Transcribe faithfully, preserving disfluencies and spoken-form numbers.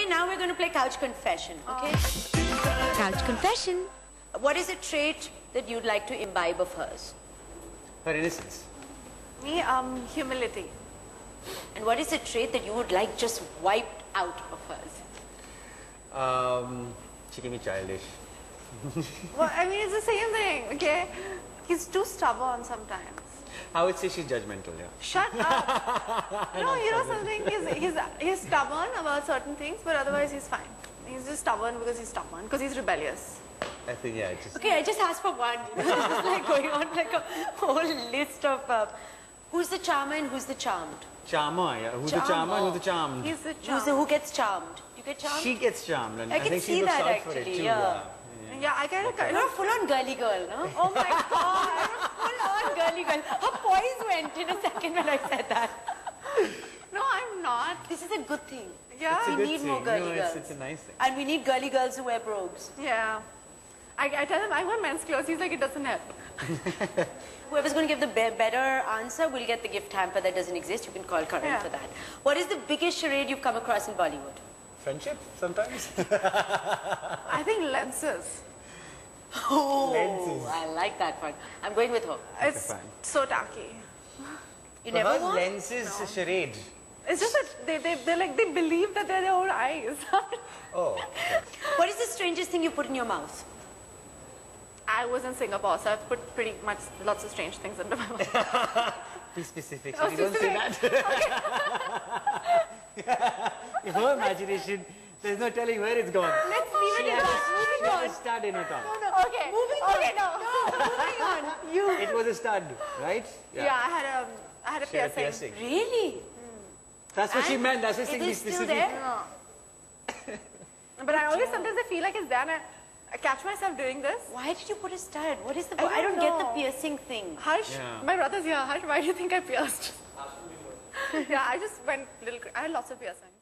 Okay, now we're going to play Couch Confession, okay? Oh. Couch Confession. What is a trait that you'd like to imbibe of hers? Her innocence. Me, um, humility. And what is a trait that you would like just wiped out of hers? Um, she can be childish. Well, I mean, it's the same thing, okay? He's too stubborn sometimes. I would say she's judgmental, yeah. Shut up. No, you know something? He's, he's, he's stubborn about certain things, but otherwise he's fine. He's just stubborn because he's stubborn, because he's rebellious. I think, yeah, it's just... Okay, I just asked for one. You know, this is like going on like a whole list of... Uh, who's the charmer and who's the charmed? Charmer, yeah. Who's the charmer and who's the charmed? He's the Who's charm. the, who gets charmed? You get charmed? She gets charmed, and I I, can think see she looks that out actually, for it too, yeah. yeah. Yeah, I kind of... You're a full-on girly girl, no? Oh my God, full-on girly girl. Her poise went in a second when I said that. No, I'm not. This is a good thing. Yeah. It's a We good need thing. more girly no, girls. It's, it's a nice thing. And we need girly girls who wear brogues. Yeah. I, I tell him I wear men's clothes. He's like, it doesn't help. Whoever's going to give the be better answer will get the gift hamper that doesn't exist. You can call Karan Yeah. for that. What is the biggest charade you've come across in Bollywood? Friendship, sometimes. I think lenses. Oh, Lenses. I like that one. I'm going with her. It's fine. so tacky. You For never her, won? lenses no. charade. It's just that they, they, they like, they believe that they're their own eyes. Oh, okay. What is the strangest thing you put in your mouth? I was in Singapore, so I've put pretty much lots of strange things into my mouth. Be specific. Oh, So you don't say specific. that. In her imagination, there's no telling where it's gone. Let's leave it in that. She Moving had on. a stud in her tongue. Okay. Moving okay, on. no. No, moving on. You. It was a stud, right? Yeah, I had a, I had a She had a piercing. piercing. Really? That's what she And meant. That's what it she is be still specific. there? No. But I always, sometimes I feel like it's there and I, I catch myself doing this. Why did you put a stud? What is the... I I don't, don't get the know. piercing thing. Harsh, Yeah. my brother's here. Harsh, why do you think I pierced? Yeah, I just went little, cra- I had lots of piercings.